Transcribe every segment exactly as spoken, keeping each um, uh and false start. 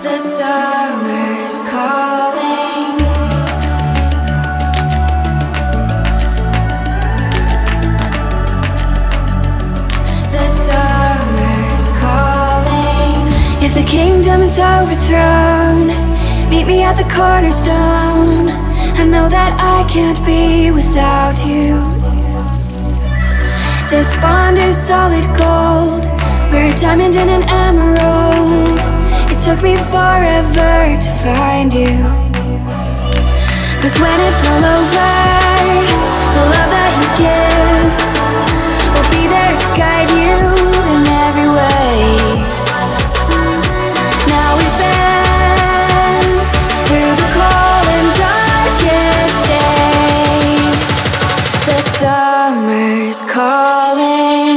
The summer's calling. The summer's calling. If the kingdom is overthrown, meet me at the cornerstone. I know that I can't be without you. This bond is solid gold. We're a diamond and an emerald. It took me forever to find you. Cause when it's all over, the love that you give will be there to guide you in every way. Now we've been through the cold and darkest days. The summer's calling.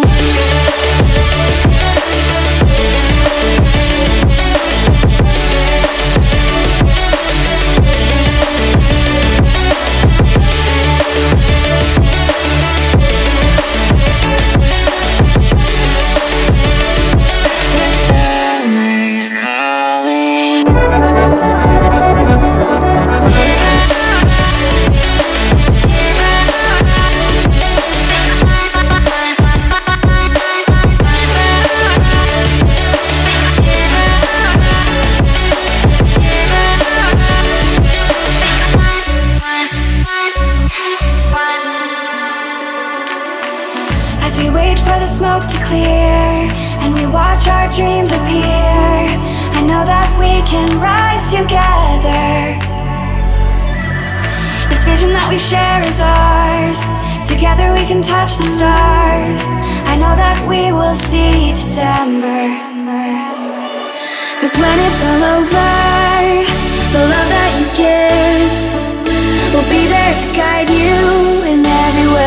Smoke to clear, and we watch our dreams appear. I know that we can rise together. This vision that we share is ours. Together we can touch the stars. I know that we will see December. Cause when it's all over, the love that you give will be there to guide you in every way.